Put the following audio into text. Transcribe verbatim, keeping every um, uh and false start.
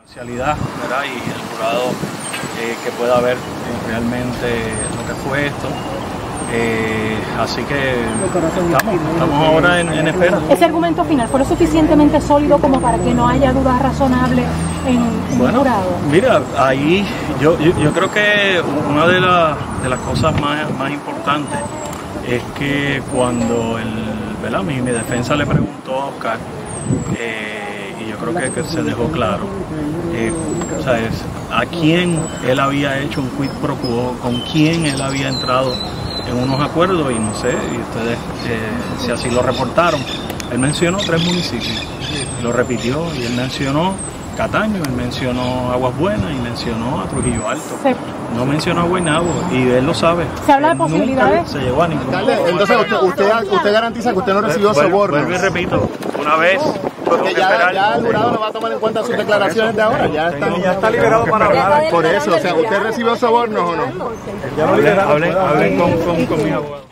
Realidad, ¿verdad? Y el jurado eh, que pueda ver eh, realmente lo que fue esto. Eh, así que estamos, estamos ahora en, en espera. ¿Ese argumento final fue lo suficientemente sólido como para que no haya dudas razonables en, en bueno, el jurado? Mira, ahí yo, yo, yo creo que una de, la, de las cosas más, más importantes es que cuando el, ¿verdad? mi, mi defensa le preguntó a Oscar, eh, y yo creo que, que se dejó claro, eh, ¿sabes? a quién él había hecho un quid pro quo, con quién él había entrado en unos acuerdos, y no sé, y ustedes eh, si así lo reportaron. Él mencionó tres municipios, lo repitió, y él mencionó Cataño, él mencionó Aguas Buenas y mencionó a Trujillo Alto. Sí. No mencionó a Guaynabo, y él lo sabe. ¿Se habla de él posibilidades? Nunca se llegó a ningún. Entonces usted, usted, usted garantiza que usted no recibió Vuelvo, sobornos. vuelvo y repito, una vez. Porque ya, ya el jurado no va a tomar en cuenta sus declaraciones de ahora. Ya está, ya está liberado para hablar. Por eso, o sea, ¿usted recibió sobornos o no? Hablen, hablen con, con, con mi abogado.